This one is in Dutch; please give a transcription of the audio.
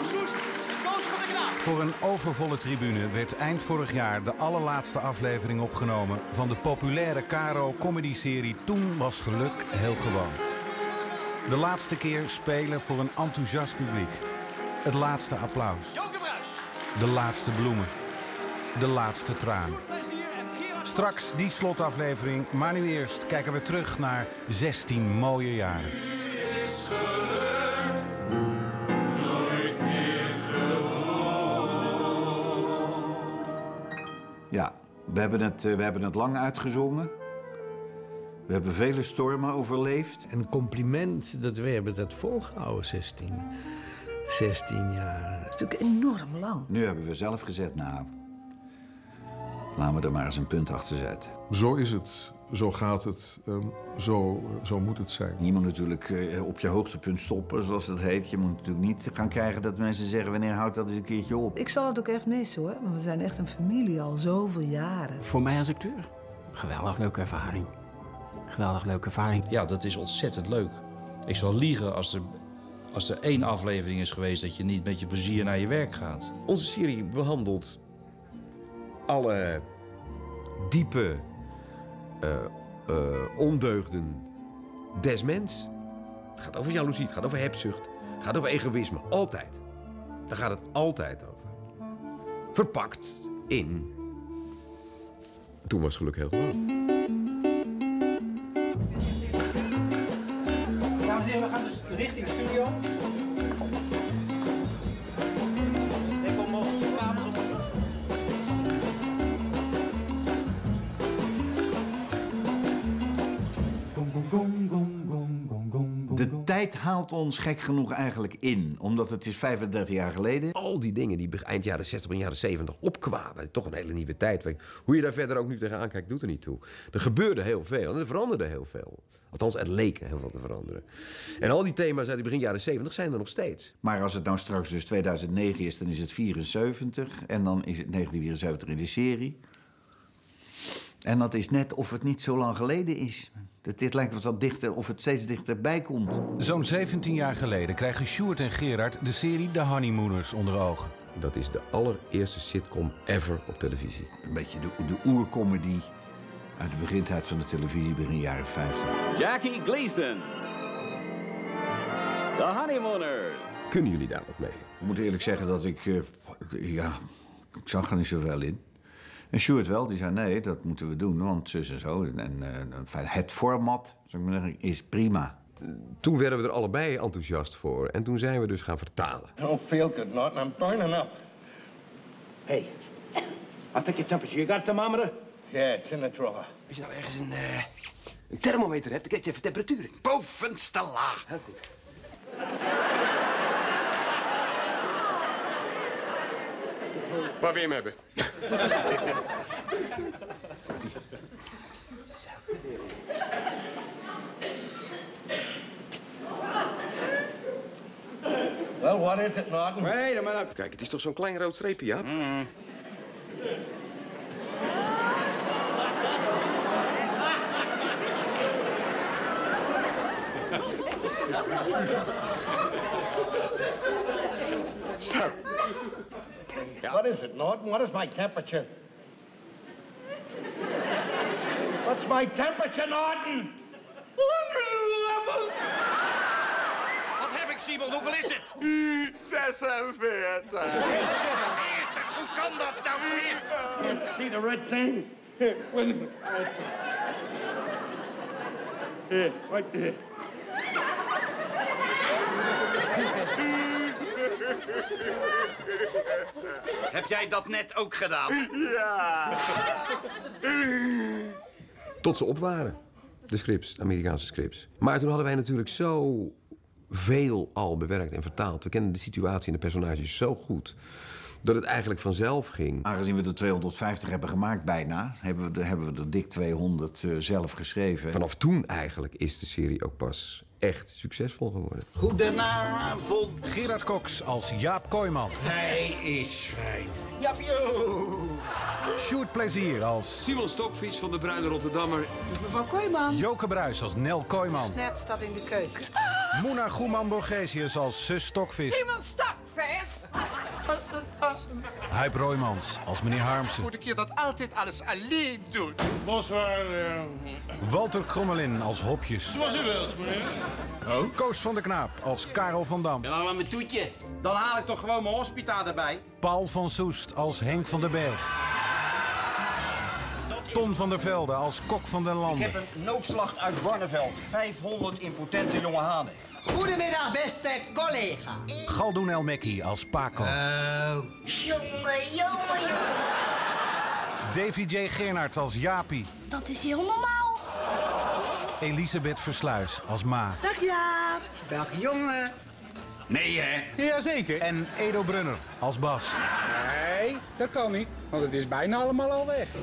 Soest, Koos van der Graaf. Voor een overvolle tribune werd eind vorig jaar de allerlaatste aflevering opgenomen van de populaire Caro-comedyserie Toen was geluk heel gewoon. De laatste keer spelen voor een enthousiast publiek. Het laatste applaus. Joke Bruis. De laatste bloemen. De laatste traan. Plezier en Gerard. Straks die slotaflevering, maar nu eerst kijken we terug naar 16 mooie jaren. Is geluk nooit meer gewoon. Ja, we hebben het lang uitgezongen. We hebben vele stormen overleefd. Een compliment dat we hebben dat volgehouden, 16 jaar. Dat is natuurlijk enorm lang. Nu hebben we zelf gezegd, nou, laten we er maar eens een punt achter zetten. Zo is het, zo gaat het, zo moet het zijn. Je moet natuurlijk op je hoogtepunt stoppen, zoals het heet. Je moet natuurlijk niet gaan krijgen dat mensen zeggen, wanneer houdt dat eens een keertje op? Ik zal het ook echt missen, hoor. Want we zijn echt een familie al zoveel jaren. Voor mij als acteur, geweldig leuke ervaring. Geweldig leuke ervaring. Ja, dat is ontzettend leuk. Ik zal liegen als er 1 aflevering is geweest dat je niet met je plezier naar je werk gaat. Onze serie behandelt alle diepe ondeugden des mens. Het gaat over jaloezie, het gaat over hebzucht, het gaat over egoïsme. Altijd. Daar gaat het altijd over. Verpakt in Toen was geluk heel gewoon. Dames en heren, we gaan dus richting de studio. Ik kom nog de kamers op. De tijd haalt ons gek genoeg eigenlijk in, omdat het is 35 jaar geleden. Al die dingen die eind jaren 60, begin jaren 70 opkwamen. Toch een hele nieuwe tijd. Hoe je daar verder ook nu tegenaan kijkt, doet er niet toe. Er gebeurde heel veel en er veranderde heel veel. Althans, er leek heel veel te veranderen. En al die thema's uit het begin jaren 70 zijn er nog steeds. Maar als het nou straks dus 2009 is, dan is het 74. En dan is het 1974 in de serie. En dat is net of het niet zo lang geleden is. Dit lijkt wat dichter, of het steeds dichterbij komt. Zo'n 17 jaar geleden krijgen Sjoerd en Gerard de serie The Honeymooners onder ogen. Dat is de allereerste sitcom ever op televisie. Een beetje de oercomedy uit de begintijd van de televisie, begin jaren 50. Jackie Gleason. The Honeymooners. Kunnen jullie daar wat mee? Ik moet eerlijk zeggen dat ik zag er niet zoveel in. En Sjoerd wel, die zei nee, dat moeten we doen, want zus en zo. En het format, zou ik maar zeggen, is prima. Toen werden we er allebei enthousiast voor. En toen zijn we dus gaan vertalen. I don't feel good, Norton. I'm burning up. Hey, I'll take your temperature. You got a thermometer? Yeah, it's in the drawer. Als je nou ergens een thermometer hebt, dan kijk je even temperatuur in. Bovenste laag. Heel goed. Waar wil je hem hebben? Well, what is it, Norton? Wait a minute. Kijk, het is toch zo'n klein rood streepje, ja? Sir. What is it, Norton? What is my temperature? What's my temperature, Norton? 111. Wat heb ik, Siebel? Hoeveel is het? 46. 46? Hoe kan dat nou weer? Can't see the red thing. Here, wait a minute. Here, right there. Heb jij dat net ook gedaan? Ja. Tot ze op waren. De scripts, de Amerikaanse scripts. Maar toen hadden wij natuurlijk zo veel al bewerkt en vertaald. We kenden de situatie en de personages zo goed dat het eigenlijk vanzelf ging. Aangezien we er 250 hebben gemaakt bijna, hebben we er dik 200 zelf geschreven. Vanaf toen eigenlijk is de serie ook pas echt succesvol geworden. Goedenavond. Gerard Cox als Jaap Kooijman. Hij is fijn. Japio! Sjoerd Plezier als Simon Stokvis van de Bruine Rotterdammer. Mevrouw Kooijman. Joke Bruis als Nel Kooijman. Snert staat in de keuken. Moena Goeman Borgesius als zus Stokvis. Simon, stop! vers. Huip Roymans als meneer Harmsen. Moet ik je dat altijd alles alleen doen? Bonsoir. Walter Krommelin als Hopjes. Zoals u wilt, meneer. Oh. Koos van der Knaap als Karel van Dam. Ja, dan mijn toetje. Dan haal ik toch gewoon mijn hospita erbij. Paul van Soest als Henk van den Berg. Ton van der Velde als Kok van den Landen. Ik heb een noodslacht uit Barneveld. 500 impotente jonge hanen. Goedemiddag, beste collega. Galdoen El Mekki als Paco. Jongen. Davy J. Gernert als Jaapie. Dat is heel normaal. Elisabeth Versluis als Ma. Dag Jaap. Dag jongen. Nee, hè? Jazeker. En Edo Brunner als Bas. Nee, dat kan niet, want het is bijna allemaal al weg.